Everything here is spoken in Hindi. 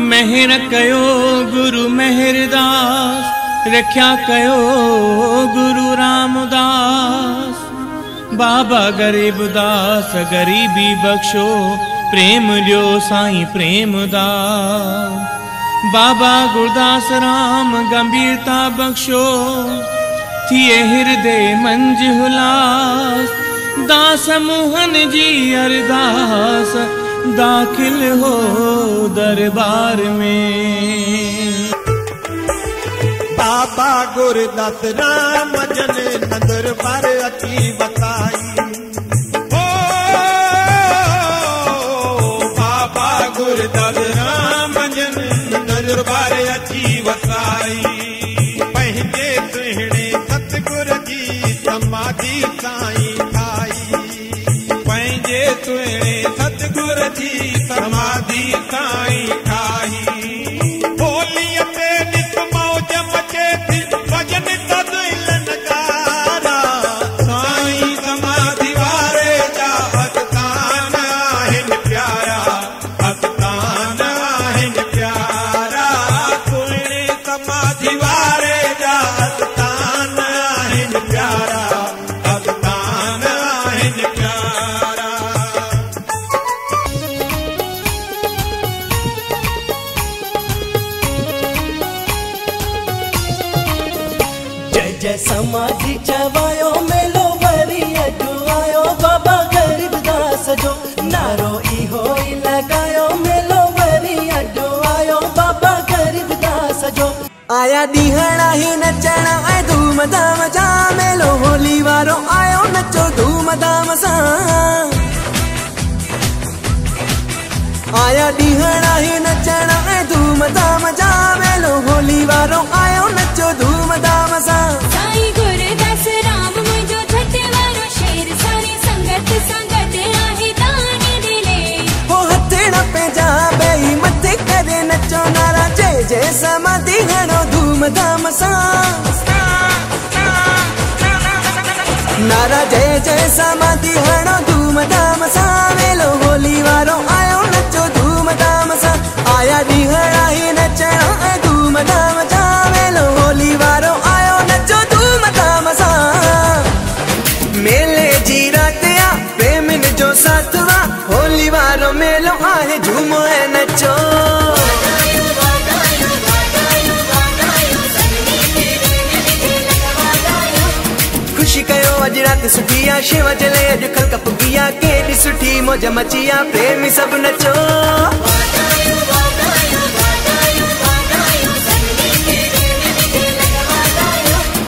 मेहर कयो गुरु मेहरदास, रख्या कयो गुरु रामदास। बाबा गरीबदास गरीबी बख्शो, प्रेम लियो साईं प्रेम दास। बाबा गुरदास राम गंभीरता बख्शो, थिए हृदय मंज हुलास। दास मोहन जी अरदास, दाखिल हो दरबार में। बाबा गुरदास राम जन नंदर पर अची बताई। ओ बाबा गुरदास राम जन नंदर पर अची वसाई। पंहिंजे सुहिणे सतगुर जी समाधि साईं ठाई। पंहिंजे सुहिणे सतगुर जी समाधि साईं ठाई। जय समाधि चवायो मेलो वरी अजो आयो। बाबा गरीबदास जो नारो इहो ई लगायो, मेलो वरी अजो आयो। बाबा गरीबदास जो आया ॾींहणा ही नचणा ऐं धूम धाम जा। मेलो होली वारो आयो, नचो धूम धाम सां। आया ॾींहणा ही नचणा ऐं धूम धाम जा। मेलो होली वारो आयो, नचो धूम धाम सां। साईं गुरदास राम मुंहिंजो छठे वारो शेर, सारी संगत संगत आहे दानी दिले। हो हथे न पंहिंजा ॿई मथे करे नचो, नारा जय जय समाधि हणो धूम धाम सां। नारा जय जय समाधि हणो धूम धाम सां। मेलो होली वारो आयो, नचो धूम धाम सां। आया ॾींहणा ही नचणा ऐं धूम धाम जा। मेलो होली वारो आयो, नचो धूम धाम सां। मेले जी रात आ, प्रेमिन जो साथ वा। होली वारो मेलो आहे, झूमो ऐं नचो। खुशी कयो अज रात सुठी आ, शिव जले अज खलक पुगी आ। केॾी सुठी मौज मची आ, प्रेमी सभु नचो।